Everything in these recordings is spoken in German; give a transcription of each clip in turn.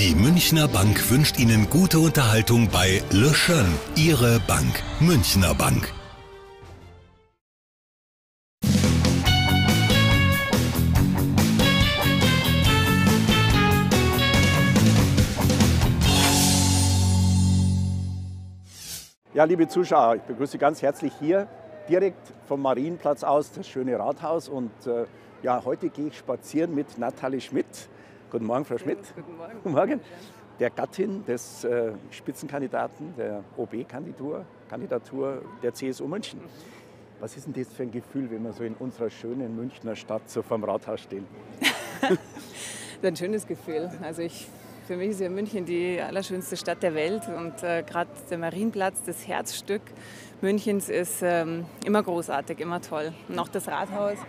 Die Münchner Bank wünscht Ihnen gute Unterhaltung bei Le Schön, Ihre Bank, Münchner Bank. Ja, liebe Zuschauer, ich begrüße Sie ganz herzlich hier, direkt vom Marienplatz aus, das schöne Rathaus. Und ja, heute gehe ich spazieren mit Nathalie Schmidt. Guten Morgen, Frau Schmidt. Guten Morgen. Guten Morgen. Der Gattin des Spitzenkandidaten der OB-Kandidatur der CSU München. Was ist denn das für ein Gefühl, wenn wir so in unserer schönen Münchner Stadt so vorm Rathaus stehen? Das ist ein schönes Gefühl. Also für mich ist ja München die allerschönste Stadt der Welt und gerade der Marienplatz, das Herzstück Münchens, ist immer großartig, immer toll. Und auch das Rathaus,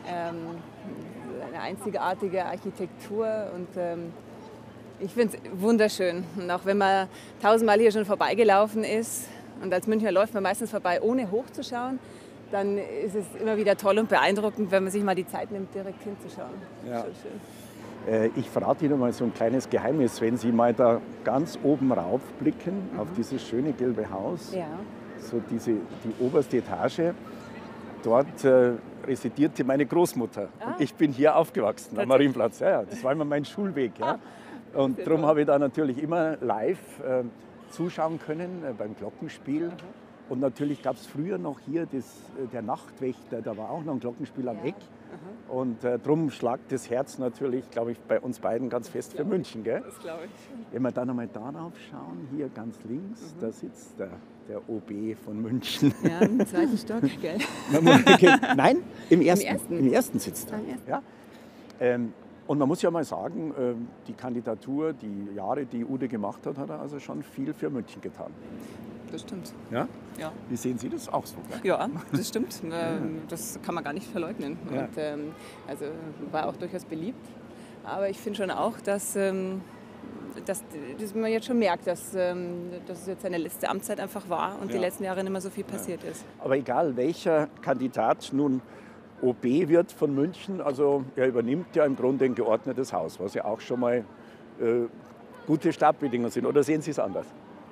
eine einzigartige Architektur und ich finde es wunderschön. Und auch wenn man tausendmal hier schon vorbeigelaufen ist und als Münchner läuft man meistens vorbei, ohne hochzuschauen, dann ist es immer wieder toll und beeindruckend, wenn man sich mal die Zeit nimmt, direkt hinzuschauen. Ja. Schon schön. Ich verrate Ihnen mal so ein kleines Geheimnis, wenn Sie mal da ganz oben rauf blicken auf dieses schöne gelbe Haus, Ja. so die oberste Etage, dort residierte meine Großmutter. Ah. Und ich bin hier aufgewachsen am Marienplatz. Ja, das war immer mein Schulweg. Ja. Und darum habe ich da natürlich immer live zuschauen können beim Glockenspiel. Und natürlich gab es früher noch hier der Nachtwächter, da war auch noch ein Glockenspiel am Eck. Und darum schlagt das Herz natürlich, glaube ich, bei uns beiden ganz fest für München. Gell? Das glaube ich. Wenn wir dann einmal darauf schauen, hier ganz links, da sitzt der OB von München. Ja, im zweiten Stock, gell? Nein, im ersten. ersten. Im ersten sitzt er. Im ersten. Ja. Und man muss ja mal sagen, die Kandidatur, die Jahre, die Ude gemacht hat, hat er also schon viel für München getan. Das stimmt. Ja? Ja. Wie sehen Sie das auch so? Ja, das stimmt. Das kann man gar nicht verleugnen. Ja. Und, also war auch durchaus beliebt. Aber ich finde schon auch, dass man jetzt schon merkt, dass es jetzt seine letzte Amtszeit einfach war und die letzten Jahre nicht mehr so viel passiert ist. Aber egal, welcher Kandidat nun OB wird von München, also er übernimmt ja im Grunde ein geordnetes Haus, was ja auch schon mal gute Startbedingungen sind. Oder sehen Sie es anders?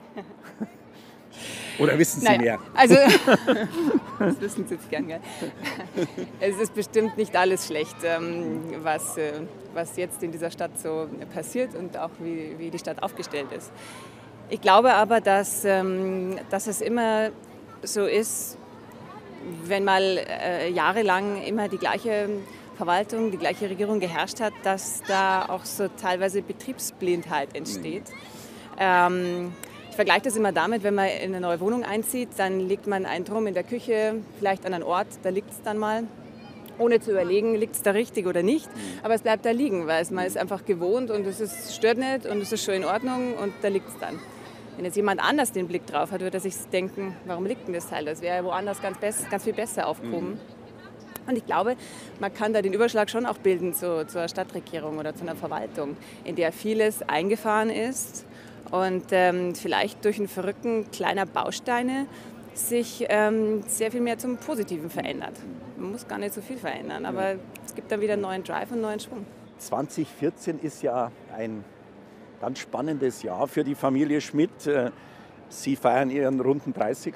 Oder wissen Sie mehr? Also, das wissen Sie jetzt gern, gell? Es ist bestimmt nicht alles schlecht, was jetzt in dieser Stadt so passiert und auch wie die Stadt aufgestellt ist. Ich glaube aber, dass es immer so ist, wenn mal jahrelang immer die gleiche Verwaltung, die gleiche Regierung geherrscht hat, dass da auch so teilweise Betriebsblindheit entsteht. Ich vergleiche das immer damit, wenn man in eine neue Wohnung einzieht, dann legt man einen Drum in der Küche, vielleicht an einen Ort, da liegt es dann mal, ohne zu überlegen, liegt es da richtig oder nicht. Aber es bleibt da liegen, weil man ist einfach gewohnt und stört nicht und es ist schon in Ordnung und da liegt es dann. Wenn jetzt jemand anders den Blick drauf hat, wird er sich denken, warum liegt denn das Teil? Das wäre woanders ganz viel besser aufgehoben. Und ich glaube, man kann da den Überschlag schon auch bilden zur Stadtregierung oder zu einer Verwaltung, in der vieles eingefahren ist und vielleicht durch einen Verrückten kleiner Bausteine sich sehr viel mehr zum Positiven verändert. Man muss gar nicht so viel verändern, aber es gibt dann wieder einen neuen Drive und einen neuen Schwung. 2014 ist ja ein ganz spannendes Jahr für die Familie Schmidt. Sie feiern Ihren runden 30.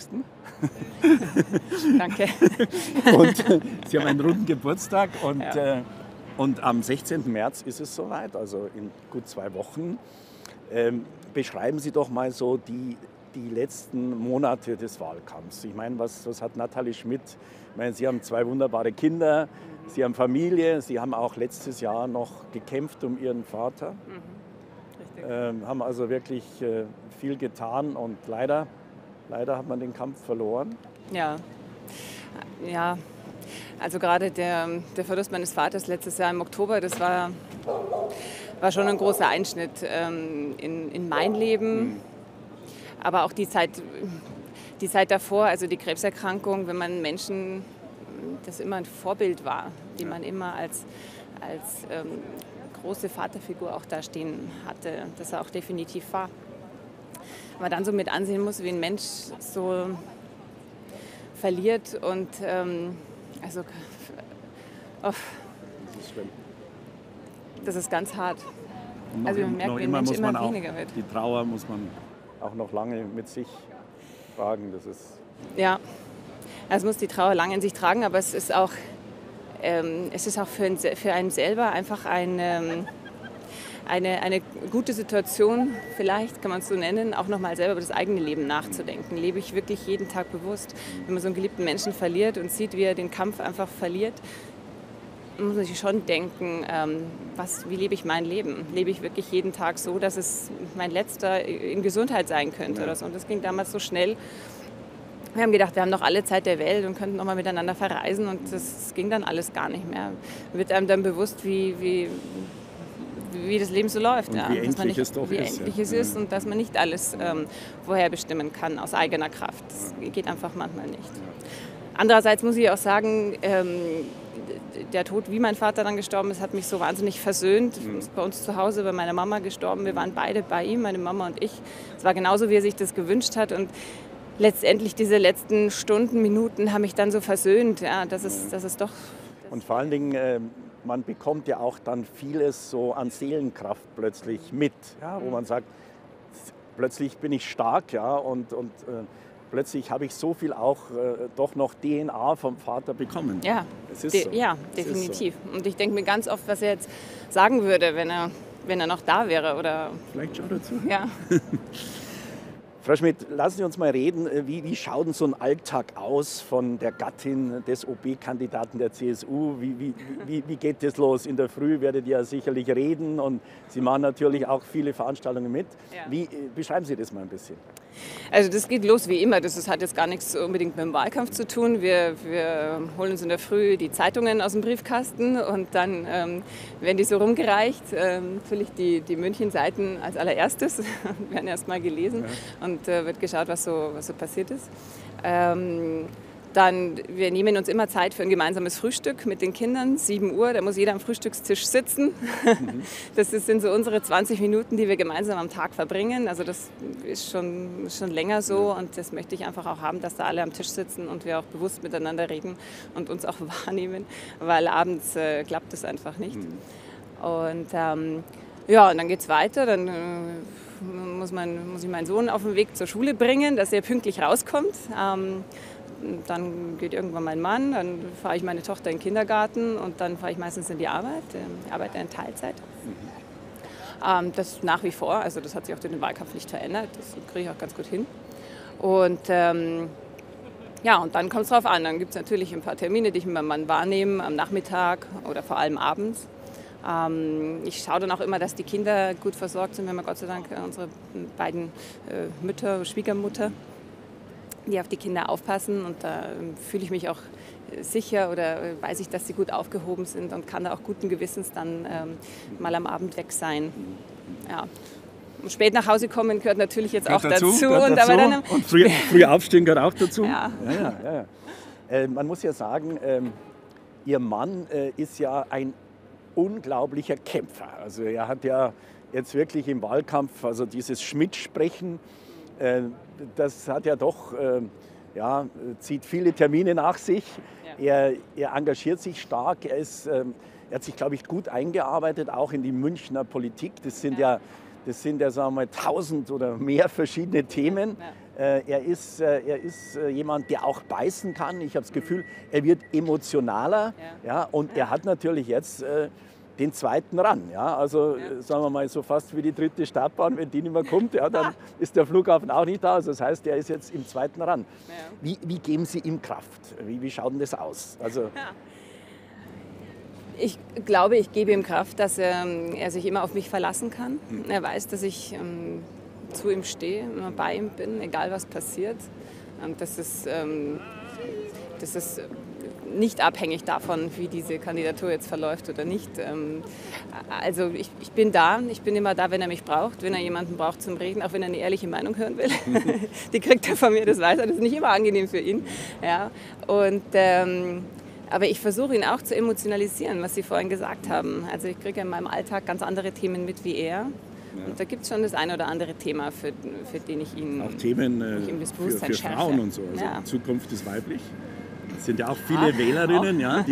Danke. Und Sie haben einen runden Geburtstag und am 16. März ist es soweit, also in gut 2 Wochen. Beschreiben Sie doch mal so die letzten Monate des Wahlkampfs. Ich meine, was hat Nathalie Schmidt? Ich meine, Sie haben 2 wunderbare Kinder, Sie haben Familie, Sie haben auch letztes Jahr noch gekämpft um Ihren Vater. Haben also wirklich viel getan und leider hat man den Kampf verloren. Ja, also gerade der Verlust meines Vaters letztes Jahr im Oktober, das war schon ein großer Einschnitt in mein Leben, aber auch die Zeit davor, also die Krebserkrankung, wenn man Menschen, das immer ein Vorbild war, die man immer als große Vaterfigur auch da stehen hatte, das er auch definitiv war. Man dann so mit ansehen muss, wie ein Mensch so verliert und das ist ganz hart. Und Also man merkt, noch wie immer ein Mensch muss man immer auch, weniger wird. die Trauer muss man auch noch lange mit sich tragen. Das ist Ja, also muss die Trauer lange in sich tragen, aber es ist auch für einen selber einfach eine gute Situation, vielleicht kann man es so nennen, auch nochmal selber über das eigene Leben nachzudenken. Lebe ich wirklich jeden Tag bewusst? Wenn man so einen geliebten Menschen verliert und sieht, wie er den Kampf einfach verliert, muss man sich schon denken, wie lebe ich mein Leben? Lebe ich wirklich jeden Tag so, dass es mein letzter in Gesundheit sein könnte oder so? Und das ging damals so schnell. Wir haben gedacht, wir haben noch alle Zeit der Welt und könnten noch mal miteinander verreisen und das ging dann alles gar nicht mehr. Wird einem dann bewusst, wie das Leben so läuft. Und ja. wie endlich es doch ist. Endlich es ist und dass man nicht alles vorherbestimmen kann aus eigener Kraft. Das geht einfach manchmal nicht. Andererseits muss ich auch sagen, der Tod, wie mein Vater dann gestorben ist, hat mich so wahnsinnig versöhnt. Ist bei uns zu Hause bei meiner Mama gestorben. Wir waren beide bei ihm, meine Mama und ich. Es war genauso, wie er sich das gewünscht hat. Und letztendlich diese letzten Stunden, Minuten haben mich dann so versöhnt. Ja, das ist doch... Und vor allen Dingen, man bekommt ja auch dann vieles so an Seelenkraft plötzlich mit, ja, wo man sagt, plötzlich bin ich stark, ja, und plötzlich habe ich so viel auch doch noch DNA vom Vater bekommen. Ja, es ist so. Ja, definitiv. So. Und ich denke mir ganz oft, was er jetzt sagen würde, wenn er noch da wäre. Oder vielleicht schaut er zu. Ja. Frau Schmidt, lassen Sie uns mal reden, wie schaut denn so ein Alltag aus von der Gattin des OB-Kandidaten der CSU? Wie geht das los? In der Früh werdet ihr ja sicherlich reden und Sie machen natürlich auch viele Veranstaltungen mit. Ja. Beschreiben Sie das mal ein bisschen. Also das geht los wie immer. Das hat jetzt gar nichts unbedingt mit dem Wahlkampf zu tun. Wir holen uns in der Früh die Zeitungen aus dem Briefkasten und dann werden die so rumgereicht. Natürlich die München-Seiten als allererstes, werden erst mal gelesen und wird geschaut, was so passiert ist. Wir nehmen uns immer Zeit für ein gemeinsames Frühstück mit den Kindern, 7 Uhr, da muss jeder am Frühstückstisch sitzen. Das sind so unsere 20 Minuten, die wir gemeinsam am Tag verbringen. Also das ist schon länger so und das möchte ich einfach auch haben, dass da alle am Tisch sitzen und wir auch bewusst miteinander reden und uns auch wahrnehmen, weil abends klappt das einfach nicht. Und und dann geht es weiter, dann muss ich meinen Sohn auf den Weg zur Schule bringen, dass er pünktlich rauskommt. Dann geht irgendwann mein Mann, dann fahre ich meine Tochter in den Kindergarten und dann fahre ich meistens in die Arbeit. Ich arbeite in Teilzeit. Das nach wie vor, also das hat sich auch durch den Wahlkampf nicht verändert, das kriege ich auch ganz gut hin. Und und dann kommt es drauf an, dann gibt es natürlich ein paar Termine, die ich mit meinem Mann wahrnehme, am Nachmittag oder vor allem abends. Ich schaue dann auch immer, dass die Kinder gut versorgt sind. Wir haben ja Gott sei Dank unsere beiden Schwiegermutter, die auf die Kinder aufpassen und da fühle ich mich auch sicher oder weiß ich, dass sie gut aufgehoben sind und kann da auch guten Gewissens dann mal am Abend weg sein. Ja. Und spät nach Hause kommen gehört natürlich jetzt auch dazu. Und früh aufstehen gehört auch dazu. Ja. Man muss ja sagen, Ihr Mann ist ja ein unglaublicher Kämpfer. Also er hat ja jetzt wirklich im Wahlkampf, also dieses Schmidt-Sprechen, das hat ja doch, zieht viele Termine nach sich. Ja. Er engagiert sich stark. Er hat sich, glaube ich, gut eingearbeitet, auch in die Münchner Politik. Das sind ja sagen wir mal, 1000 oder mehr verschiedene Themen. Ja. Er ist jemand, der auch beißen kann. Ich habe das Gefühl, er wird emotionaler. Und er hat natürlich jetzt den zweiten Run. Ja? Also sagen wir mal so fast wie die 3. Startbahn, wenn die nicht mehr kommt, dann ist der Flughafen auch nicht da. Also das heißt, er ist jetzt im zweiten Run. Ja. Wie geben Sie ihm Kraft? Wie schaut denn das aus? Also, Ich glaube, ich gebe ihm Kraft, dass er sich immer auf mich verlassen kann. Er weiß, dass ich zu ihm stehe, immer bei ihm bin, egal was passiert. Und das ist nicht abhängig davon, wie diese Kandidatur jetzt verläuft oder nicht. Also ich bin da, ich bin immer da, wenn er mich braucht, wenn er jemanden braucht zum Reden, auch wenn er eine ehrliche Meinung hören will. Die kriegt er von mir, das weiß er, das ist nicht immer angenehm für ihn. Ja. Und aber ich versuche ihn auch zu emotionalisieren, was Sie vorhin gesagt haben. Also ich kriege in meinem Alltag ganz andere Themen mit wie er. Ja. Und da gibt es schon das ein oder andere Thema, für den ich ihn auch Themen für Frauen und so. Also Zukunft ist weiblich. Es sind ja auch viele Wählerinnen, auch. Die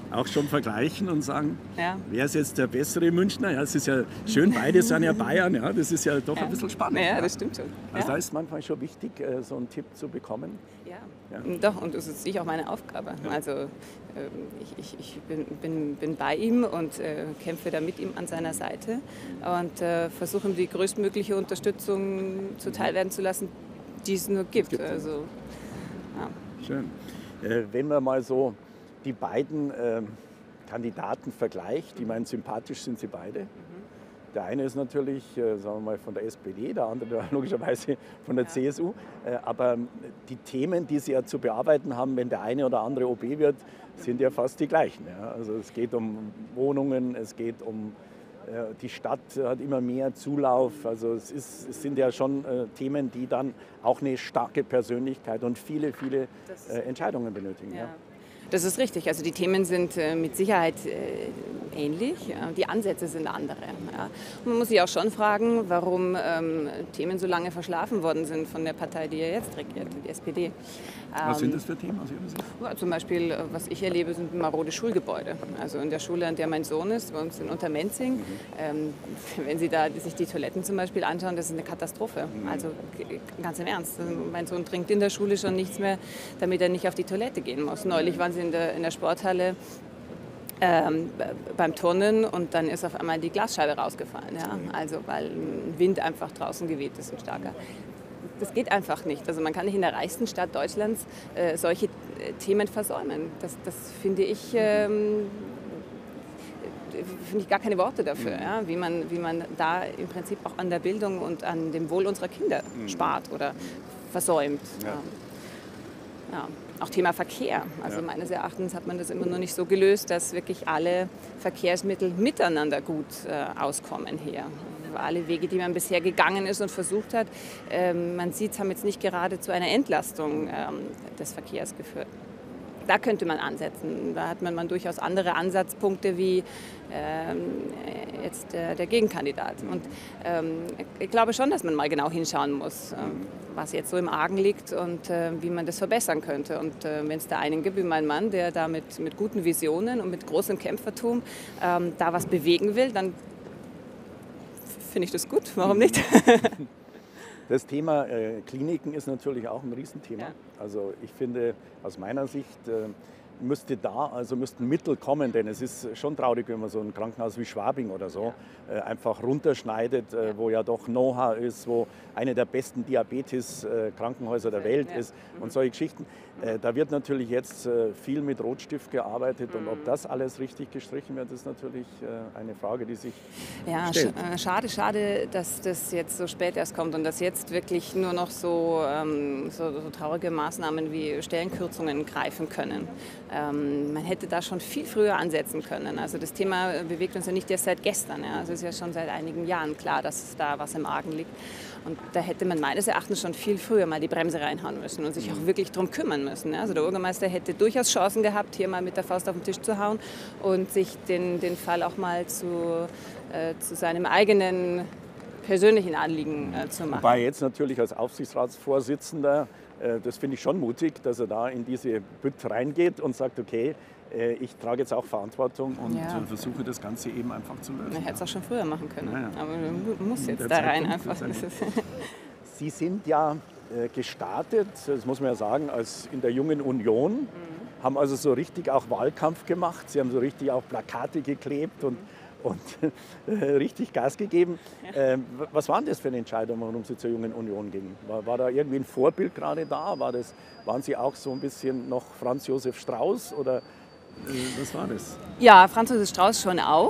auch schon vergleichen und sagen, Ja. wer ist jetzt der bessere Münchner? Ja, es ist ja schön, beide sind ja Bayern, ja, das ist ja doch ein bisschen spannend. Ja, das stimmt schon. Also Ja. da ist manchmal schon wichtig, so einen Tipp zu bekommen. Ja. Ja. Doch, und das ist sicher auch meine Aufgabe. Also ich bin bei ihm und kämpfe da mit ihm an seiner Seite und versuche ihm die größtmögliche Unterstützung zuteilwerden zu lassen, die es nur gibt. Also, ja. Schön. Wenn man mal so die beiden Kandidaten vergleicht, ich meine, sympathisch sind sie beide. Der eine ist natürlich, sagen wir mal, von der SPD, der andere logischerweise von der CSU. Aber die Themen, die sie ja zu bearbeiten haben, wenn der eine oder andere OB wird, sind ja fast die gleichen. Ja? Also es geht um Wohnungen, es geht um die Stadt hat immer mehr Zulauf. Also es sind ja schon Themen, die dann auch eine starke Persönlichkeit und viele Entscheidungen benötigen. Ja. Ja. Das ist richtig. Also die Themen sind mit Sicherheit ähnlich. Die Ansätze sind andere. Ja. Man muss sich auch schon fragen, warum Themen so lange verschlafen worden sind von der Partei, die ja jetzt regiert, die SPD. Was sind das für Themen aus Ihrer Sicht? Ja, zum Beispiel, was ich erlebe, sind marode Schulgebäude. Also in der Schule, an der mein Sohn ist, bei uns in Untermenzing, wenn Sie da sich die Toiletten zum Beispiel anschauen, das ist eine Katastrophe. Also ganz im Ernst. Mein Sohn trinkt in der Schule schon nichts mehr, damit er nicht auf die Toilette gehen muss. Neulich waren sie in der Sporthalle beim Turnen und dann ist auf einmal die Glasscheibe rausgefallen. Ja? Also weil ein Wind einfach draußen geweht ist, ein starker. Das geht einfach nicht. Also man kann nicht in der reichsten Stadt Deutschlands solche Themen versäumen. Das finde ich gar keine Worte dafür, ja? wie man da im Prinzip auch an der Bildung und an dem Wohl unserer Kinder spart oder versäumt. Ja. Ja. Auch Thema Verkehr. Also meines Erachtens hat man das immer noch nicht so gelöst, dass wirklich alle Verkehrsmittel miteinander gut auskommen hier. Alle Wege, die man bisher gegangen ist und versucht hat, man sieht, haben jetzt nicht gerade zu einer Entlastung des Verkehrs geführt. Da könnte man ansetzen. Da hat man durchaus andere Ansatzpunkte wie jetzt der Gegenkandidat. Und ich glaube schon, dass man mal genau hinschauen muss, was jetzt so im Argen liegt und wie man das verbessern könnte. Und wenn es da einen gibt wie mein Mann, der da mit guten Visionen und mit großem Kämpfertum da was bewegen will, dann finde ich das gut. Warum nicht? Das Thema Kliniken ist natürlich auch ein Riesenthema. Ja. Also ich finde, aus meiner Sicht müssten Mittel kommen, denn es ist schon traurig, wenn man so ein Krankenhaus wie Schwabing oder so einfach runterschneidet, wo ja doch Know-how ist, wo eine der besten Diabetes-Krankenhäuser der Welt ist und solche Geschichten. Da wird natürlich jetzt viel mit Rotstift gearbeitet und ob das alles richtig gestrichen wird, ist natürlich eine Frage, die sich stellt. Schade, dass das jetzt so spät erst kommt und dass jetzt wirklich nur noch so traurige Maßnahmen wie Stellenkürzungen greifen können. Man hätte da schon viel früher ansetzen können. Also das Thema bewegt uns ja nicht erst seit gestern. Ja. Also es ist ja schon seit einigen Jahren klar, dass da was im Argen liegt. Und da hätte man meines Erachtens schon viel früher mal die Bremse reinhauen müssen und sich auch wirklich drum kümmern müssen. Ja. Also der Bürgermeister hätte durchaus Chancen gehabt, hier mal mit der Faust auf den Tisch zu hauen und sich den Fall auch mal zu seinem eigenen persönlichen Anliegen zu machen. Wobei jetzt natürlich als Aufsichtsratsvorsitzender, das finde ich schon mutig, dass er da in diese Bütt reingeht und sagt, okay, ich trage jetzt auch Verantwortung und versuche das Ganze eben einfach zu lösen. Man hätte es auch schon früher machen können, aber man muss jetzt Der da rein Zeitpunkt einfach. Sie sind ja gestartet, das muss man ja sagen, als in der Jungen Union, haben also so richtig auch Wahlkampf gemacht. Sie haben so richtig auch Plakate geklebt und richtig Gas gegeben. Was waren das für eine Entscheidung, warum Sie zur Jungen Union gingen? War da irgendwie ein Vorbild gerade da? Waren Sie auch so ein bisschen noch Franz Josef Strauß oder was war das? Ja, Franz Josef Strauß schon auch.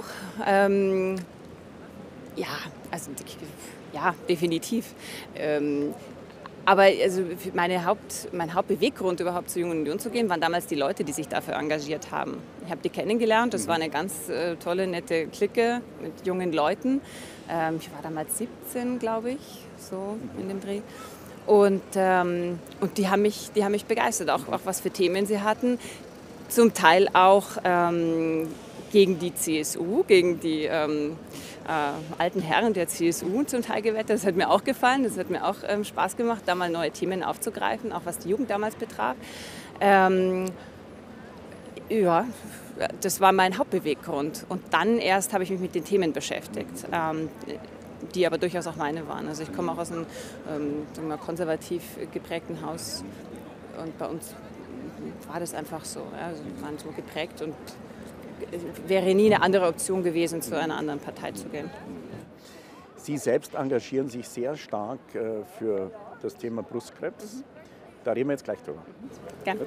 Definitiv. Aber also mein Hauptbeweggrund, überhaupt zur Jungen Union zu gehen, waren damals die Leute, die sich dafür engagiert haben. Ich habe die kennengelernt, das war eine ganz tolle, nette Clique mit jungen Leuten. Ich war damals 17, glaube ich, so in dem Dreh. Und die haben mich begeistert, auch was für Themen sie hatten. Zum Teil auch gegen die CSU, gegen die alten Herren der CSU zum Teil gewettert. Das hat mir auch gefallen, das hat mir auch Spaß gemacht, da mal neue Themen aufzugreifen, auch was die Jugend damals betraf. das war mein Hauptbeweggrund. Und dann erst habe ich mich mit den Themen beschäftigt, die aber durchaus auch meine waren. Also ich komme auch aus einem sagen wir, konservativ geprägten Haus und bei uns war das einfach so. Ja, also wir waren so geprägt und wäre nie eine andere Option gewesen, zu einer anderen Partei zu gehen. Sie selbst engagieren sich sehr stark für das Thema Brustkrebs. Da reden wir jetzt gleich drüber. Gerne.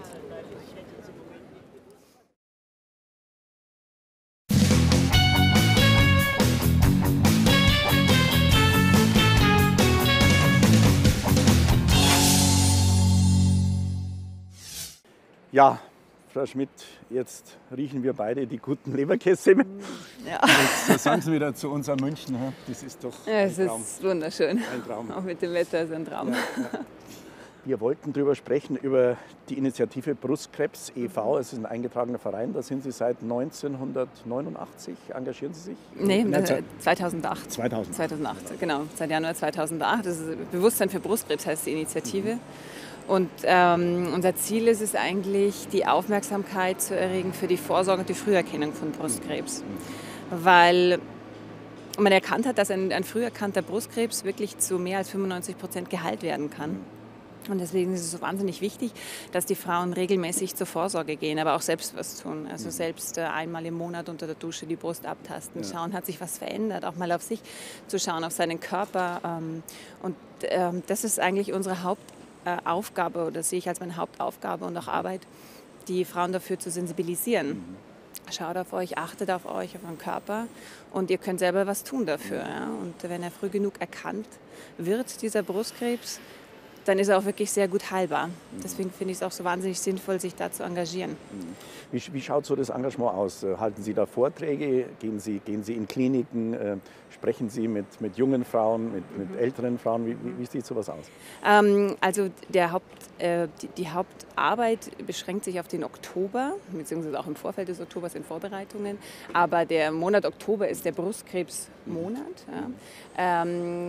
Ja, Frau Schmidt, jetzt riechen wir beide die guten Leberkässemmeln. Ja. Jetzt sagen Sie wieder zu uns an München, das ist doch Es ist wunderschön. Ein Traum. Auch mit dem Wetter ist ein Traum. Ja. Wir wollten darüber sprechen, über die Initiative Brustkrebs e.V. Es ist ein eingetragener Verein, da sind Sie seit 1989, engagieren Sie sich? Nee, 2008. 2008, genau, seit Januar 2008. Das ist Bewusstsein für Brustkrebs heißt die Initiative. Und unser Ziel ist es eigentlich, die Aufmerksamkeit zu erregen für die Vorsorge und die Früherkennung von Brustkrebs. Weil man erkannt hat, dass ein früh erkannter Brustkrebs wirklich zu mehr als 95% geheilt werden kann. Und deswegen ist es so wahnsinnig wichtig, dass die Frauen regelmäßig zur Vorsorge gehen, aber auch selbst was tun. Also selbst einmal im Monat unter der Dusche die Brust abtasten, schauen, hat sich was verändert, auch mal auf sich zu schauen, auf seinen Körper. Und das ist eigentlich unsere Hauptaufgabe, oder sehe ich als meine Hauptaufgabe und auch Arbeit, die Frauen dafür zu sensibilisieren. Schaut auf euch, achtet auf euch, auf euren Körper und ihr könnt selber was tun dafür. Ja? Und wenn er früh genug erkannt wird, dieser Brustkrebs, dann ist er auch wirklich sehr gut heilbar. Deswegen finde ich es auch so wahnsinnig sinnvoll, sich da zu engagieren. Wie schaut so das Engagement aus? Halten Sie da Vorträge? Gehen Sie in Kliniken? Sprechen Sie mit jungen Frauen, mit älteren Frauen? Wie sieht sowas aus? Also die Hauptarbeit beschränkt sich auf den Oktober, beziehungsweise auch im Vorfeld des Oktobers in Vorbereitungen. Aber der Monat Oktober ist der Brustkrebsmonat. Ja.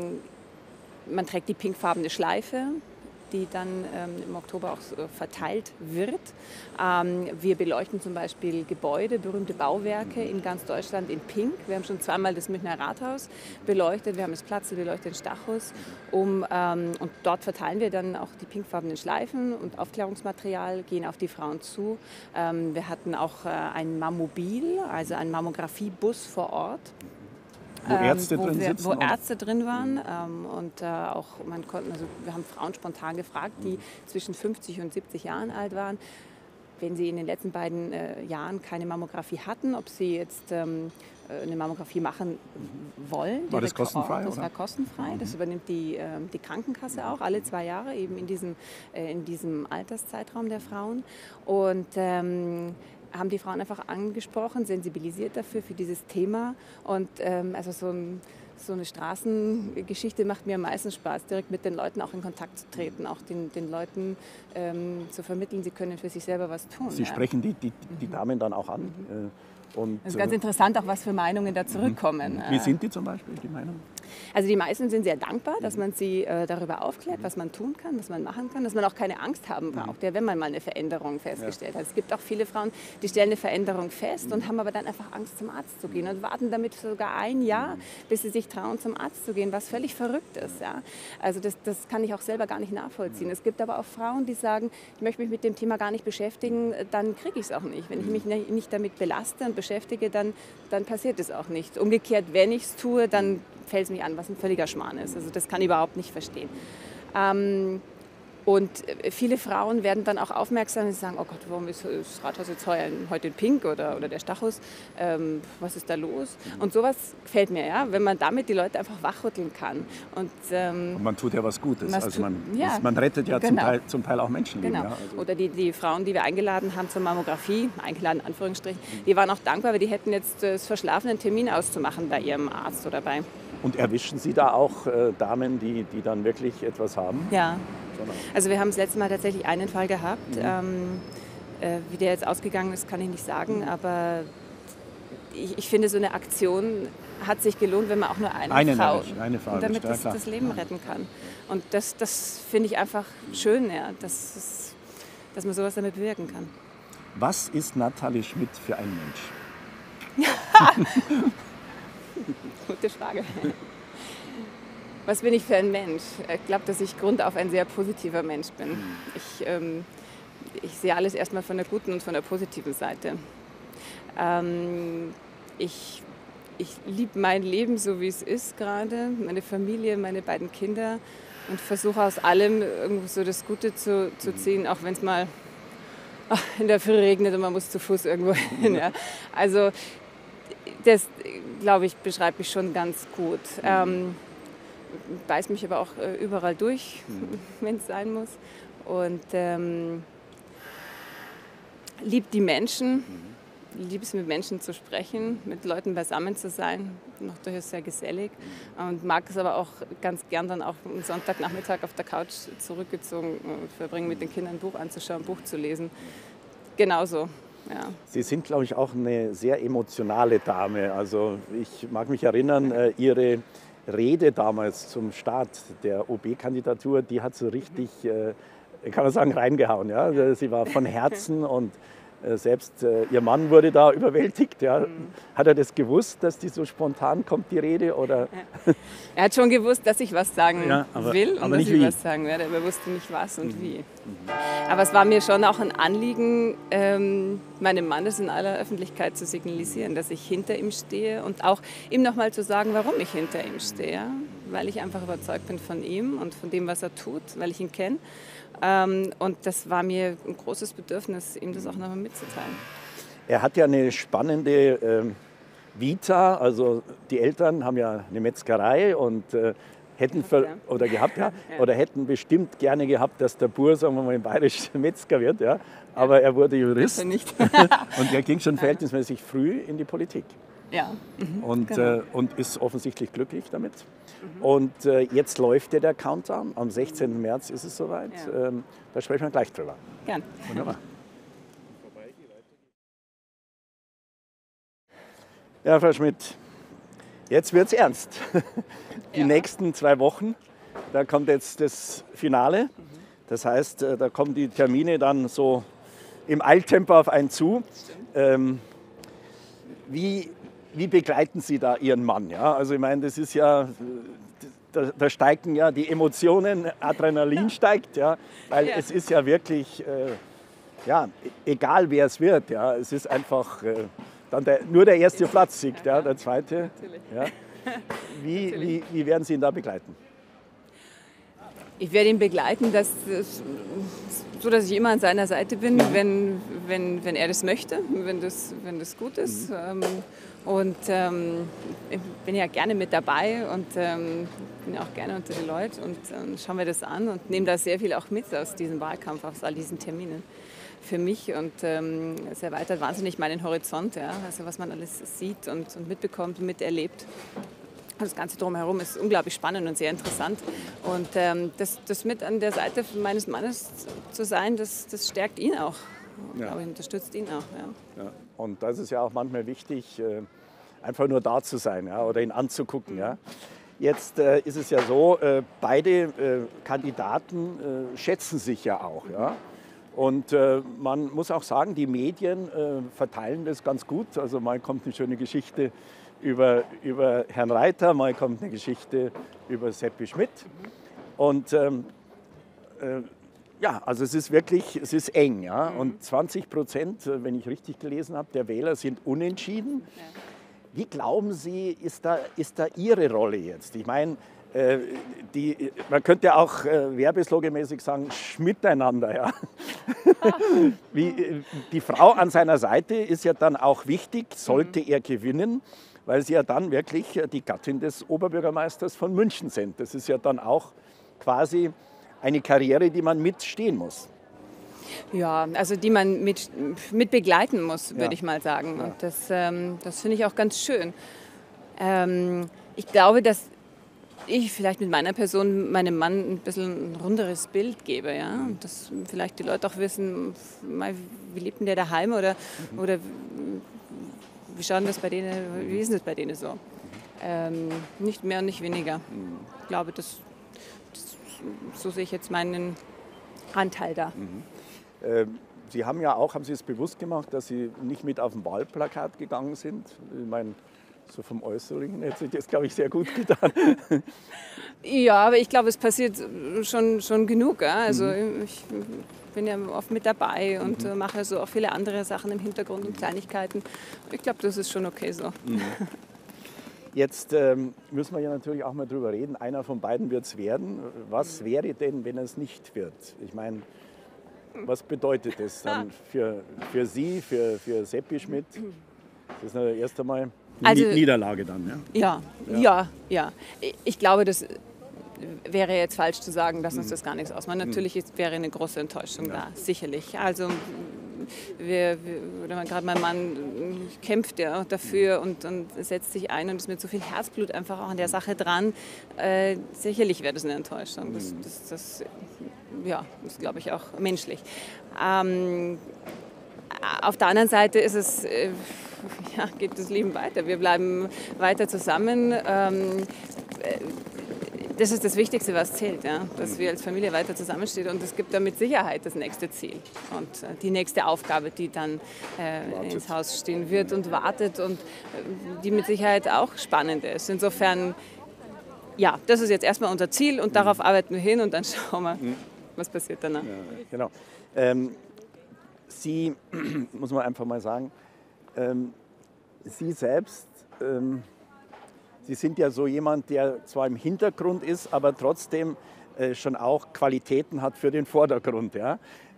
Man trägt die pinkfarbene Schleife, die dann im Oktober auch verteilt wird. Wir beleuchten zum Beispiel Gebäude, berühmte Bauwerke in ganz Deutschland in Pink. Wir haben schon zweimal das Münchner Rathaus beleuchtet, wir haben das Platz beleuchtet in Stachus. Und dort verteilen wir dann auch die pinkfarbenen Schleifen und Aufklärungsmaterial, gehen auf die Frauen zu. Wir hatten auch ein Mammobil, also einen Mammografiebus vor Ort. Wo Ärzte drin sitzen? Wo Ärzte drin waren. Und auch wir haben Frauen spontan gefragt, die zwischen 50 und 70 Jahren alt waren, wenn sie in den letzten beiden Jahren keine Mammographie hatten, ob sie jetzt eine Mammographie machen wollen. War das kostenfrei? Das war kostenfrei. Das übernimmt die Krankenkasse auch alle 2 Jahre, eben in diesem Alterszeitraum der Frauen. Und haben die Frauen einfach angesprochen, sensibilisiert dafür, für dieses Thema. Und also so eine Straßengeschichte macht mir am meisten Spaß, direkt mit den Leuten auch in Kontakt zu treten, auch den Leuten zu vermitteln, sie können für sich selber was tun. Sie sprechen die Damen dann auch an? Und, das ist ganz interessant, auch was für Meinungen da zurückkommen. Wie sind die zum Beispiel, die Meinungen? Also die meisten sind sehr dankbar, dass man sie darüber aufklärt, was man tun kann, was man machen kann, dass man auch keine Angst haben braucht, wenn man mal eine Veränderung festgestellt hat. Es gibt auch viele Frauen, die stellen eine Veränderung fest und haben aber dann einfach Angst, zum Arzt zu gehen und warten damit sogar 1 Jahr, bis sie sich trauen, zum Arzt zu gehen, was völlig verrückt ist. Ja? Also das kann ich auch selber gar nicht nachvollziehen. Es gibt aber auch Frauen, die sagen, ich möchte mich mit dem Thema gar nicht beschäftigen, dann kriege ich es auch nicht. Wenn ich mich nicht damit belaste und beschäftige, dann passiert es auch nicht. Umgekehrt, wenn ich es tue, dann fällt es mich an, was ein völliger Schmarrn ist. Also das kann ich überhaupt nicht verstehen. Und viele Frauen werden dann auch aufmerksam und sagen, oh Gott, warum ist das Rathaus jetzt heute in Pink oder der Stachus? Was ist da los? Und sowas gefällt mir, ja, wenn man damit die Leute einfach wachrütteln kann. Und man tut ja was Gutes. Also man rettet ja genau. zum Teil auch Menschenleben. Genau. Ja, also. Oder die Frauen, die wir eingeladen haben zur Mammographie, eingeladen in Anführungsstrichen, die waren auch dankbar, weil die hätten jetzt es verschlafen, einen Termin auszumachen bei ihrem Arzt oder bei. Und erwischen Sie da auch Damen, die dann wirklich etwas haben? Ja. Also wir haben das letzte Mal tatsächlich einen Fall gehabt. Wie der jetzt ausgegangen ist, kann ich nicht sagen. Aber ich finde, so eine Aktion hat sich gelohnt, wenn man auch nur eine Frau damit das Leben retten kann. Und das finde ich einfach schön, ja, dass man sowas damit bewirken kann. Was ist Nathalie Schmidt für ein Mensch? Gute Frage. Was bin ich für ein Mensch? Ich glaube, dass ich grundauf ein sehr positiver Mensch bin. Ich sehe alles erstmal von der guten und von der positiven Seite. Ich liebe mein Leben so, wie es ist gerade, meine Familie, meine beiden Kinder und versuche aus allem irgendwo so das Gute zu ziehen, auch wenn es mal in der Früh regnet und man muss zu Fuß irgendwo hin. Ja. Also das, glaube ich, beschreibt mich schon ganz gut. Beißt mich aber auch überall durch, wenn es sein muss. Und liebt die Menschen. Liebe es, mit Menschen zu sprechen, mit Leuten beisammen zu sein, noch durchaus sehr gesellig und mag es aber auch ganz gern dann auch am Sonntagnachmittag auf der Couch zurückgezogen verbringen, mit den Kindern ein Buch anzuschauen, ein Buch zu lesen. Genauso, ja. Sie sind, glaube ich, auch eine sehr emotionale Dame. Also ich mag mich erinnern, Ihre Rede damals zum Start der OB-Kandidatur, die hat so richtig, kann man sagen, reingehauen. Ja? Sie war von Herzen und selbst Ihr Mann wurde da überwältigt. Ja. Hat er das gewusst, dass die so spontan kommt, die Rede? Oder? Ja. Er hat schon gewusst, dass ich was sagen will und aber dass ich wie. Was sagen werde. Aber er wusste nicht was und wie. Aber es war mir schon auch ein Anliegen, meinem Mann das in aller Öffentlichkeit zu signalisieren, dass ich hinter ihm stehe und auch ihm nochmal zu sagen, warum ich hinter ihm stehe. Ja. Weil ich einfach überzeugt bin von ihm und von dem, was er tut, weil ich ihn kenne. Und das war mir ein großes Bedürfnis, ihm das auch nochmal mitzuteilen. Er hat ja eine spannende Vita. Also die Eltern haben ja eine Metzgerei und hätten hätten bestimmt gerne gehabt, dass der Bub, sagen wir mal, ein bayerischer Metzger wird. Ja. Aber er wurde Jurist nicht. Und er ging schon verhältnismäßig früh in die Politik. Ja. Und ist offensichtlich glücklich damit. Und jetzt läuft ja der Countdown. Am 16. März ist es soweit. Ja. Da sprechen wir gleich drüber. Gern. Wunderbar. Ja, Frau Schmidt, jetzt wird es ernst. Die nächsten 2 Wochen, da kommt jetzt das Finale. Das heißt, da kommen die Termine dann so im Eiltempo auf einen zu. Wie begleiten Sie da Ihren Mann? Ja? Also ich meine, das ist ja, da steigen ja die Emotionen, Adrenalin steigt, ja? Weil es ist ja wirklich, egal wer es wird, ja? Es ist einfach, dann nur der erste Platz siegt, ja? Der zweite. Ja? Wie werden Sie ihn da begleiten? Ich werde ihn begleiten, so dass ich immer an seiner Seite bin, wenn er das möchte, wenn das gut ist. Und ich bin ja gerne mit dabei und bin ja auch gerne unter den Leuten und schauen wir das an und nehme da sehr viel auch mit aus diesem Wahlkampf, aus all diesen Terminen für mich und es erweitert wahnsinnig meinen Horizont, ja? Also was man alles sieht und mitbekommt und miterlebt. Das Ganze drumherum ist unglaublich spannend und sehr interessant. Und das mit an der Seite meines Mannes zu sein, das stärkt ihn auch. Ja. Aber unterstützt ihn auch. Ja. Ja. Und das ist ja auch manchmal wichtig, einfach nur da zu sein, ja, oder ihn anzugucken. Ja. Jetzt ist es ja so, beide Kandidaten schätzen sich ja auch. Ja. Und man muss auch sagen, die Medien verteilen das ganz gut. Also mal kommt eine schöne Geschichte über Herrn Reiter, mal kommt eine Geschichte über Seppi Schmidt. Und also es ist wirklich, es ist eng. Ja? Und 20%, wenn ich richtig gelesen habe, der Wähler sind unentschieden. Ja. Wie glauben Sie, ist da Ihre Rolle jetzt? Ich meine, man könnte ja auch werbeslogemäßig sagen, Schmiteinander. Ja? Die Frau an seiner Seite ist ja dann auch wichtig, sollte er gewinnen, weil sie ja dann wirklich die Gattin des Oberbürgermeisters von München sind. Das ist ja dann auch quasi eine Karriere, die man mitstehen muss. Ja, also die man mit begleiten muss, würde ich mal sagen. Ja. Und das finde ich auch ganz schön. Ich glaube, dass ich vielleicht mit meiner Person meinem Mann ein bisschen ein runderes Bild gebe. Ja? Und dass vielleicht die Leute auch wissen, wie lebt denn der daheim oder wie schaut das bei denen, wie ist das bei denen so? Nicht mehr und nicht weniger. Ich glaube, so sehe ich jetzt meinen Anteil da. Sie haben ja auch, haben Sie es bewusst gemacht, dass Sie nicht mit auf dem Wahlplakat gegangen sind? Ich meine, so vom Äußeren hätte sich das, glaube ich, sehr gut getan. Ja, aber ich glaube, es passiert schon genug. Ja? Also ich bin ja oft mit dabei und mache so auch viele andere Sachen im Hintergrund und Kleinigkeiten. Ich glaube, das ist schon okay so. Jetzt müssen wir ja natürlich auch mal drüber reden. Einer von beiden wird es werden. Was wäre denn, wenn es nicht wird? Ich meine, was bedeutet das dann für Sie, für Seppi Schmidt? Das ist erst einmal eine Niederlage dann, ja? Ja. Ich glaube, das wäre jetzt falsch zu sagen, dass uns das gar nichts ausmacht. Natürlich wäre eine große Enttäuschung da, sicherlich. Also gerade mein Mann kämpft ja dafür und setzt sich ein und ist mit so viel Herzblut einfach auch an der Sache dran. Sicherlich wäre das eine Enttäuschung. Das glaube ich auch menschlich. Auf der anderen Seite ist es, geht das Leben weiter. Wir bleiben weiter zusammen. Das ist das Wichtigste, was zählt, ja? Dass wir als Familie weiter zusammenstehen. Und es gibt da mit Sicherheit das nächste Ziel und die nächste Aufgabe, die dann ins Haus stehen wird und wartet und die mit Sicherheit auch spannend ist. Insofern, ja, das ist jetzt erstmal unser Ziel und darauf arbeiten wir hin und dann schauen wir, was passiert danach. Ja, genau. Sie, muss man einfach mal sagen, Sie selbst, Sie sind ja so jemand, der zwar im Hintergrund ist, aber trotzdem schon auch Qualitäten hat für den Vordergrund. Ja?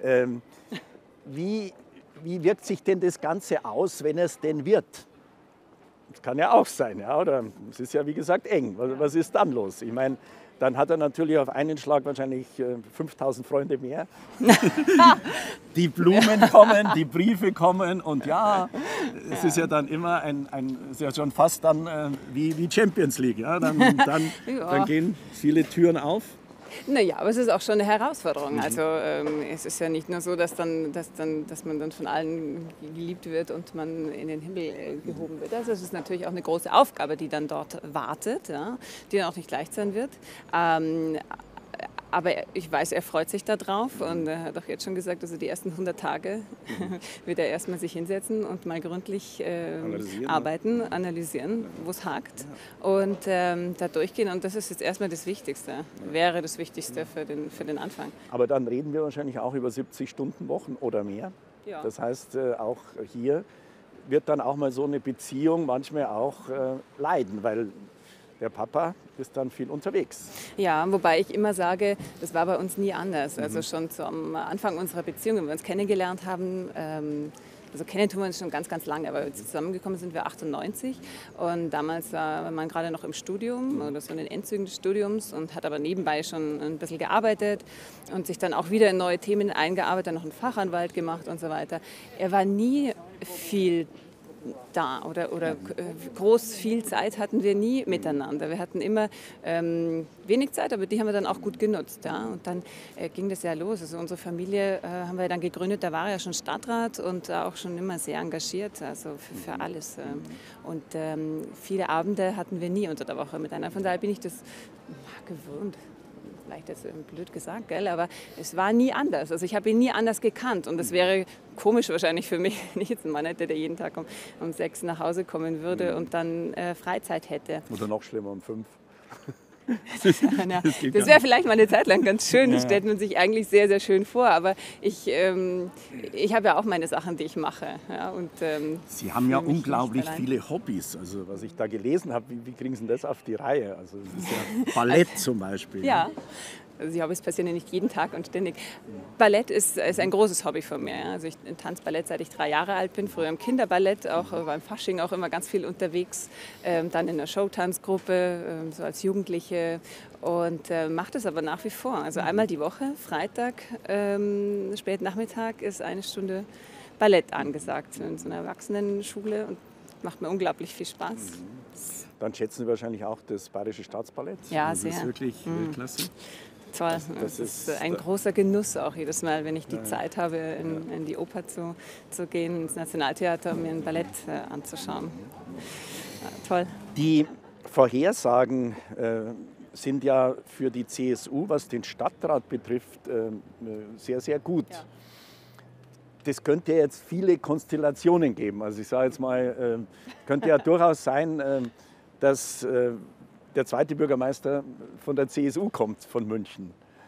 Wie wirkt sich denn das Ganze aus, wenn es denn wird? Das kann ja auch sein, ja? Oder es ist ja wie gesagt eng. Was ist dann los? Ich meine, dann hat er natürlich auf einen Schlag wahrscheinlich 5000 Freunde mehr. Die Blumen kommen, die Briefe kommen und es ist ja dann immer ist ja schon fast dann wie Champions League. Ja? Dann gehen viele Türen auf. Naja, aber es ist auch schon eine Herausforderung. Also es ist ja nicht nur so, dass man dann von allen geliebt wird und man in den Himmel gehoben wird. Also es ist natürlich auch eine große Aufgabe, die dann dort wartet, ja, die dann auch nicht leicht sein wird. Aber ich weiß, er freut sich darauf und er hat auch jetzt schon gesagt, also die ersten 100 Tage wird er erstmal sich hinsetzen und mal gründlich analysieren, wo es hakt und da durchgehen. Und das ist jetzt erstmal das Wichtigste, wäre das Wichtigste für den Anfang. Aber dann reden wir wahrscheinlich auch über 70-Stunden-Wochen oder mehr. Ja. Das heißt, auch hier wird dann auch mal so eine Beziehung manchmal auch leiden, weil der Papa ist dann viel unterwegs. Ja, wobei ich immer sage, das war bei uns nie anders. Also schon zum Anfang unserer Beziehung, wenn wir uns kennengelernt haben, also kennen tun wir uns schon ganz, ganz lange, aber zusammengekommen sind wir 98 und damals war man gerade noch im Studium oder so in den Endzügen des Studiums und hat aber nebenbei schon ein bisschen gearbeitet und sich dann auch wieder in neue Themen eingearbeitet, noch einen Fachanwalt gemacht und so weiter. Er war nie viel da oder groß viel Zeit hatten wir nie miteinander. Wir hatten immer wenig Zeit, aber die haben wir dann auch gut genutzt. Ja? Und dann ging das ja los. Also unsere Familie haben wir dann gegründet, da war er ja schon Stadtrat und auch schon immer sehr engagiert, also für alles. Und viele Abende hatten wir nie unter der Woche miteinander. Von daher bin ich das gewöhnt. Vielleicht jetzt blöd gesagt, gell? Aber es war nie anders. Also ich habe ihn nie anders gekannt und es wäre komisch wahrscheinlich für mich, wenn ich jetzt einen Mann hätte, der jeden Tag um 6 nach Hause kommen würde und dann Freizeit hätte. Oder noch schlimmer um 5. Das wäre vielleicht mal eine Zeit lang ganz schön, das stellt man sich eigentlich sehr, sehr schön vor, aber ich habe ja auch meine Sachen, die ich mache. Ja, und, Sie haben ja unglaublich viele Hobbys, also was ich da gelesen habe, wie kriegen Sie das auf die Reihe? Also das ist ja Ballett zum Beispiel. Ja. Also die Hobbys passieren ja nicht jeden Tag und ständig. Ballett ist ein großes Hobby von mir. Also ich tanze Ballett, seit ich 3 Jahre alt bin. Früher im Kinderballett, auch beim Fasching auch immer ganz viel unterwegs. Dann in der Showtanzgruppe, so als Jugendliche. Und mache das aber nach wie vor. Also einmal die Woche, Freitag, spät Nachmittag ist 1 Stunde Ballett angesagt. In so einer Erwachsenenschule und macht mir unglaublich viel Spaß. Dann schätzen Sie wahrscheinlich auch das Bayerische Staatsballett. Ja, das sehr. ist wirklich klasse. Toll. Das ist ein großer Genuss auch jedes Mal, wenn ich die Zeit habe, in die Oper zu gehen, ins Nationaltheater, um mir ein Ballett anzuschauen. Ja, toll. Die Vorhersagen sind ja für die CSU, was den Stadtrat betrifft, sehr, sehr gut. Ja. das könnte jetzt viele Konstellationen geben. Also ich sage jetzt mal, könnte ja durchaus sein, dass der zweite Bürgermeister von der CSU kommt, von München.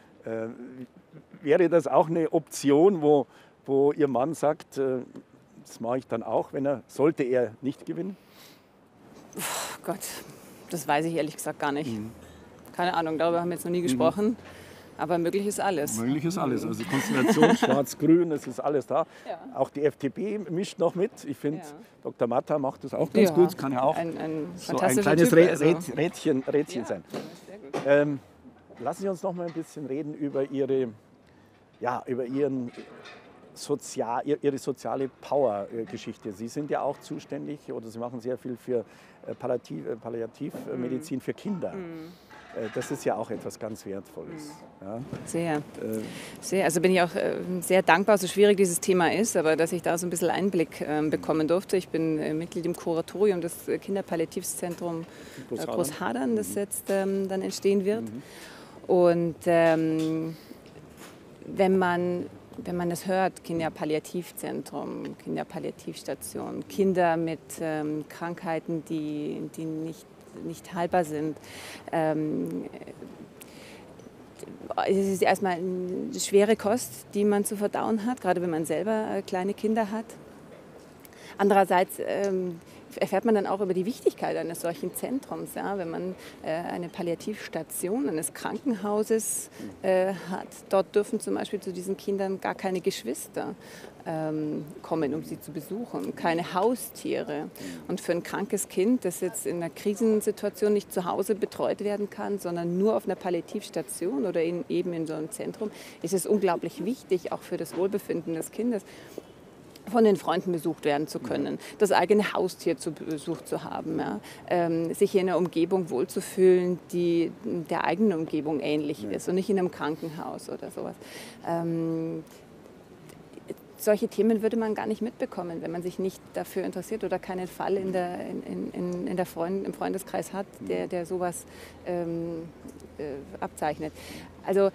Wäre das auch eine Option, wo Ihr Mann sagt, das mache ich dann auch, sollte er nicht gewinnen? Oh Gott, das weiß ich ehrlich gesagt gar nicht. Keine Ahnung, darüber haben wir jetzt noch nie gesprochen. Aber möglich ist alles. Möglich ist alles. Also die Konstellation Schwarz-Grün, es ist alles da. Ja. Auch die FDP mischt noch mit. Ich finde, Dr. Matta macht das auch ganz gut. Kann ja auch ein so ein kleines typ, Rädchen sein. Lassen Sie uns noch mal ein bisschen reden über Ihre soziale Power-Geschichte. Sie sind ja auch zuständig oder Sie machen sehr viel für Palliativmedizin für Kinder. Das ist ja auch etwas ganz Wertvolles. Ja. Sehr. Also bin ich auch sehr dankbar, so schwierig dieses Thema ist, aber dass ich da so ein bisschen Einblick bekommen durfte. Ich bin Mitglied im Kuratorium des Kinderpalliativzentrums Großhadern, das jetzt dann entstehen wird. Und wenn man das hört, Kinderpalliativzentrum, Kinderpalliativstation, Kinder mit Krankheiten, die nicht heilbar sind. Es ist erstmal eine schwere Kost, die man zu verdauen hat, gerade wenn man selber kleine Kinder hat. Andererseits erfährt man dann auch über die Wichtigkeit eines solchen Zentrums. Ja? Wenn man eine Palliativstation eines Krankenhauses hat, dort dürfen zum Beispiel zu diesen Kindern gar keine Geschwister kommen, um sie zu besuchen, keine Haustiere. Und für ein krankes Kind, das jetzt in einer Krisensituation nicht zu Hause betreut werden kann, sondern nur auf einer Palliativstation oder eben in so einem Zentrum, ist es unglaublich wichtig, auch für das Wohlbefinden des Kindes, von den Freunden besucht werden zu können, das eigene Haustier zu Besuch zu haben, ja? Sich in einer Umgebung wohlzufühlen, die der eigenen Umgebung ähnlich ist und nicht in einem Krankenhaus oder sowas. Solche Themen würde man gar nicht mitbekommen, wenn man sich nicht dafür interessiert oder keinen Fall im Freundeskreis hat, der sowas abzeichnet. Also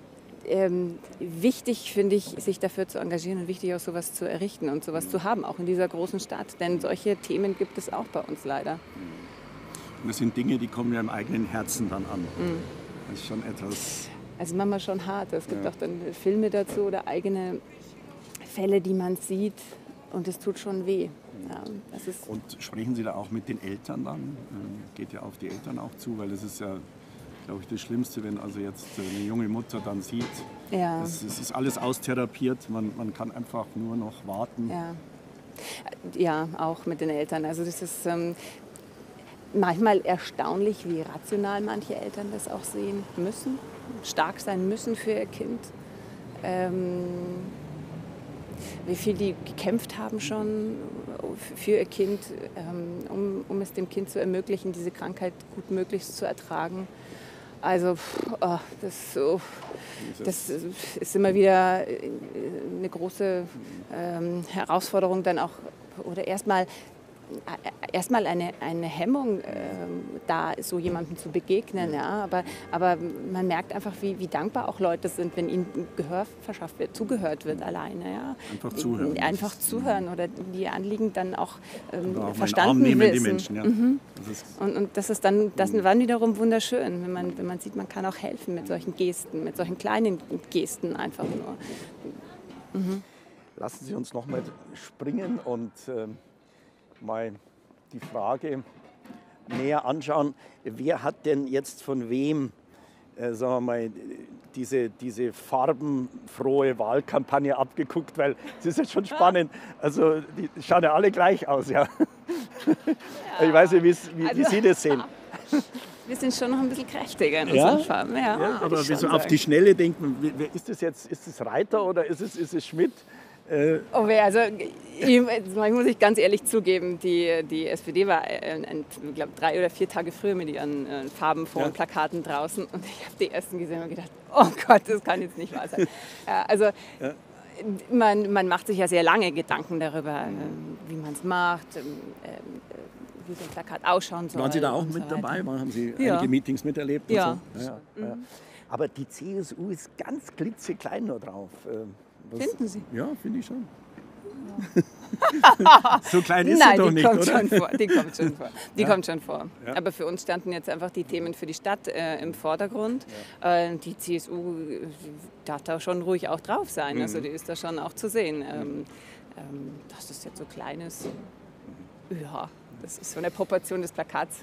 wichtig finde ich, sich dafür zu engagieren und wichtig auch sowas zu errichten und sowas zu haben, auch in dieser großen Stadt. Denn solche Themen gibt es auch bei uns leider. Und das sind Dinge, die kommen ja im eigenen Herzen dann an. Das ist schon etwas... Also manchmal schon hart. Es gibt auch dann Filme dazu oder eigene Fälle, die man sieht und es tut schon weh. Ja, das ist und sprechen Sie da auch mit den Eltern dann? Geht ja auf die Eltern auch zu, weil das ist ja, glaube ich, das Schlimmste, wenn also jetzt eine junge Mutter dann sieht, es ist alles austherapiert, man kann einfach nur noch warten. Ja, auch mit den Eltern. Also das ist manchmal erstaunlich, wie rational manche Eltern das auch sehen müssen, stark sein müssen für ihr Kind. Wie viel die gekämpft haben schon für ihr Kind, um es dem Kind zu ermöglichen, diese Krankheit gut möglichst zu ertragen. Also das ist immer wieder eine große Herausforderung dann auch, oder erstmal eine Hemmung, da so jemandem zu begegnen. Ja? Aber man merkt einfach, wie dankbar auch Leute sind, wenn ihnen Gehör verschafft wird, zugehört wird alleine. Ja? Einfach zuhören oder die Anliegen dann auch verstanden wissen. Die Menschen, ja. Und das ist dann wiederum wunderschön, wenn man sieht, man kann auch helfen mit solchen Gesten, mit solchen kleinen Gesten einfach nur. Lassen Sie uns noch mal springen und mal die Frage näher anschauen, wer hat denn jetzt von wem, sagen wir mal, diese farbenfrohe Wahlkampagne abgeguckt, weil es ist jetzt schon spannend, also die schauen ja alle gleich aus, ja. Ich weiß nicht, wie Sie das sehen. Wir sind schon noch ein bisschen kräftiger in unseren Farben. Ja, aber wie so auf die Schnelle denkt man, wer ist das jetzt, ist es Reiter oder ist es Schmidt? Also muss ich ganz ehrlich zugeben, die SPD war, ich glaube, 3 oder 4 Tage früher mit ihren farbenfrohen Plakaten draußen und ich habe die ersten gesehen und gedacht, oh Gott, das kann jetzt nicht wahr sein. Man macht sich ja sehr lange Gedanken darüber, wie man es macht, wie so ein Plakat ausschauen soll. Waren Sie da auch mit dabei? Haben Sie einige Meetings miterlebt? Ja. Aber die CSU ist ganz klitzeklein nur drauf. Finden Sie? Ja, finde ich schon. So klein ist Nein, sie doch die nicht, kommt oder? schon vor. Die kommt schon vor. Die Ja. kommt schon vor. Ja. Aber für uns standen jetzt einfach die Themen für die Stadt im Vordergrund. Die CSU darf da schon ruhig auch drauf sein. Also die ist da schon auch zu sehen. Dass das jetzt so klein ist, ja, das ist so eine Proportion des Plakats.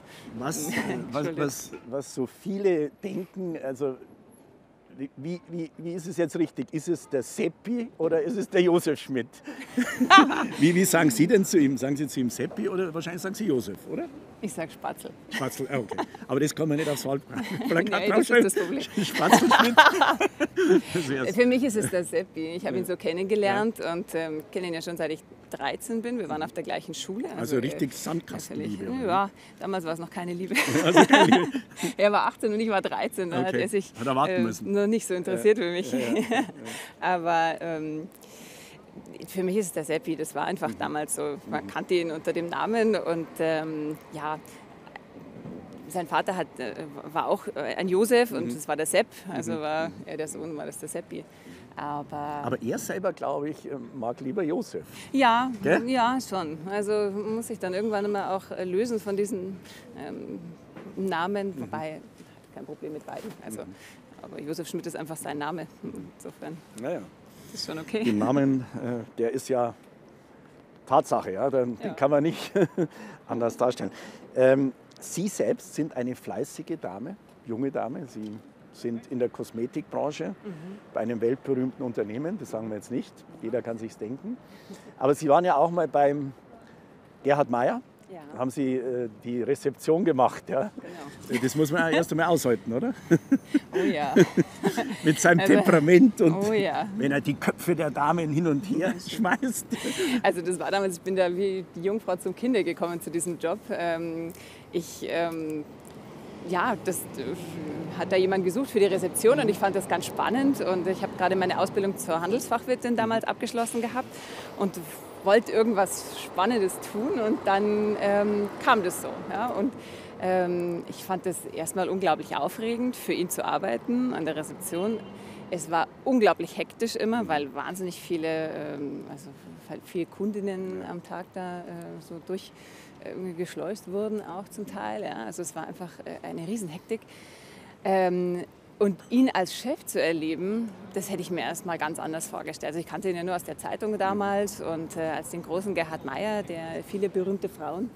Was so viele denken, also wie ist es jetzt richtig? Ist es der Seppi oder ist es der Josef Schmidt? wie sagen Sie denn zu ihm? Sagen Sie zu ihm Seppi oder wahrscheinlich sagen Sie Josef, oder? Ich sage Spatzel. Spatzel, okay. Aber das kann man nicht aufs Wahlplakat Nein, das ist das Problem. Spatzel Schmidt. Für mich ist es der Seppi. Ich habe ihn so kennengelernt und kenne ihn ja schon seit ich 13 bin. Wir waren auf der gleichen Schule. Also richtig Sandkastenliebe. Natürlich. Ja, damals war es noch keine Liebe. Also keine Liebe. Er war 18 und ich war 13. Da hat Okay. er sich Hat er warten müssen. noch nicht so interessiert für mich. Aber für mich ist es der Seppi. Das war einfach damals so. Man kannte ihn unter dem Namen und ja. Sein Vater war auch ein Josef und das war der Sepp, also war er der Sohn, war das der Seppi. Aber er selber, glaube ich, mag lieber Josef. Ja, Gell? ja, schon. Also muss ich dann irgendwann mal auch lösen von diesen Namen, wobei kein Problem mit beiden. Also, aber Josef Schmidt ist einfach sein Name. Insofern Naja. ist schon okay. Den Namen, der ist ja Tatsache, ja? Den kann man nicht anders darstellen. Sie selbst sind eine fleißige Dame, junge Dame. Sie sind in der Kosmetikbranche bei einem weltberühmten Unternehmen, das sagen wir jetzt nicht, jeder kann sich's denken. Aber Sie waren ja auch mal beim Gerhard Meyer, Ja. haben Sie die Rezeption gemacht. Ja? Genau. Das muss man ja erst einmal aushalten, oder? Oh ja. Mit seinem Also, Temperament und oh ja. wenn er die Köpfe der Damen hin und her schmeißt. Also das war damals, ich bin da wie die Jungfrau zum Kinde gekommen zu diesem Job. Ja, das hat da jemand gesucht für die Rezeption und ich fand das ganz spannend und ich habe gerade meine Ausbildung zur Handelsfachwirtin damals abgeschlossen gehabt und wollte irgendwas Spannendes tun und dann kam das so. Ja? Und ich fand das erstmal unglaublich aufregend, für ihn zu arbeiten an der Rezeption. Es war unglaublich hektisch immer, weil wahnsinnig viele, also viele Kundinnen am Tag da so durchgeschleust wurden, auch zum Teil. Ja. Also es war einfach eine Riesenhektik. Und ihn als Chef zu erleben, das hätte ich mir erst mal ganz anders vorgestellt. Also ich kannte ihn ja nur aus der Zeitung damals und als den großen Gerhard Meyer, der vielen berühmten Frauen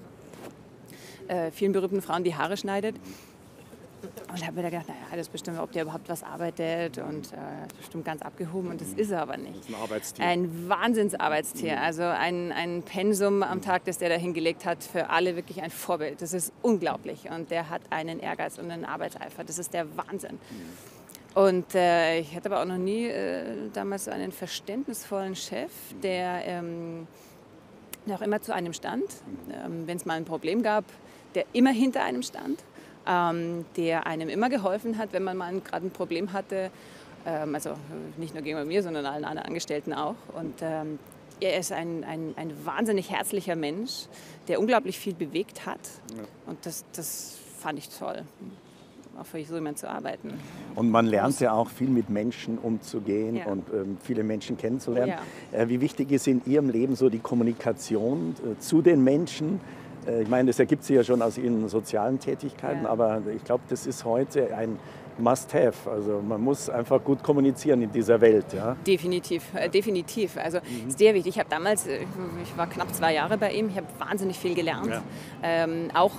die Haare schneidet. Und habe mir da gedacht, naja, das ist bestimmt, ob der überhaupt was arbeitet und ist bestimmt ganz abgehoben und das ist er aber nicht. Das ist ein Arbeitstier. Ein Wahnsinnsarbeitstier, also ein Pensum am Tag, das der da hingelegt hat, für alle wirklich ein Vorbild. Das ist unglaublich und der hat einen Ehrgeiz und einen Arbeitseifer, das ist der Wahnsinn. Und ich hatte aber auch noch nie damals so einen verständnisvollen Chef, der auch immer zu einem stand, wenn es mal ein Problem gab, der immer hinter einem stand. Der einem immer geholfen hat, wenn man mal gerade ein Problem hatte. Also nicht nur gegenüber mir, sondern allen anderen Angestellten auch. Und er ist ein wahnsinnig herzlicher Mensch, der unglaublich viel bewegt hat. Ja. Und das fand ich toll, auch für so jemanden zu arbeiten. Und man lernt ja auch viel mit Menschen umzugehen Ja. und viele Menschen kennenzulernen. Ja. Wie wichtig ist in Ihrem Leben so die Kommunikation zu den Menschen? Ich meine, das ergibt sich ja schon aus Ihren sozialen Tätigkeiten, Ja. aber ich glaube, das ist heute ein Must-have. Also man muss einfach gut kommunizieren in dieser Welt. Ja? Definitiv, definitiv. Also ist sehr wichtig. Ich habe damals, ich war knapp 2 Jahre bei ihm, ich habe wahnsinnig viel gelernt. Ja. Auch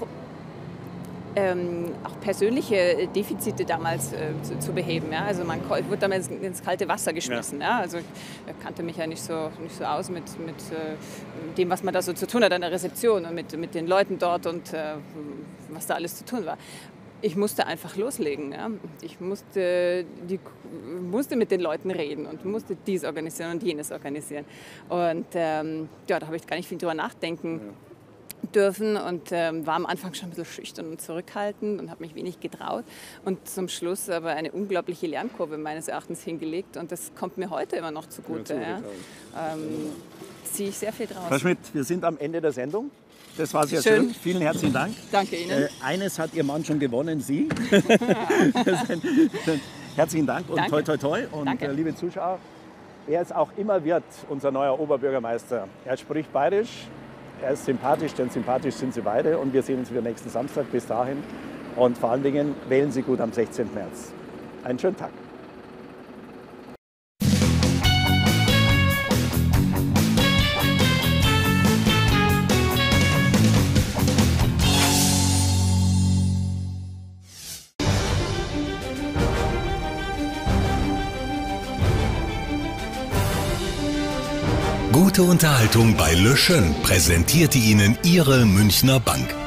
persönliche Defizite damals zu beheben. Ja? Also ich wurde damals ins kalte Wasser geschmissen. Ja. Ja? Also ich kannte mich ja nicht so aus mit dem, was man da so zu tun hat an der Rezeption und mit den Leuten dort und was da alles zu tun war. Ich musste einfach loslegen. Ja? Ich musste mit den Leuten reden und musste dies organisieren und jenes organisieren. Und da habe ich gar nicht viel drüber nachdenken dürfen und war am Anfang schon ein bisschen schüchtern und zurückhaltend und habe mich wenig getraut und zum Schluss aber eine unglaubliche Lernkurve meines Erachtens hingelegt und das kommt mir heute immer noch zugute. Ja. Ziehe ich sehr viel draus. Frau Schmidt, wir sind am Ende der Sendung. Das war sehr schön. Vielen herzlichen Dank. Danke Ihnen. Eines hat Ihr Mann schon gewonnen, Sie. Herzlichen Dank und Danke. toi toi toi. Und Danke. liebe Zuschauer, wer es auch immer wird, unser neuer Oberbürgermeister, er spricht bayerisch, er ist sympathisch, denn sympathisch sind Sie beide. Und wir sehen uns wieder nächsten Samstag. Bis dahin. Und vor allen Dingen wählen Sie gut am 16. März. Einen schönen Tag. Gute Unterhaltung bei Le Schön präsentierte Ihnen Ihre Münchner Bank.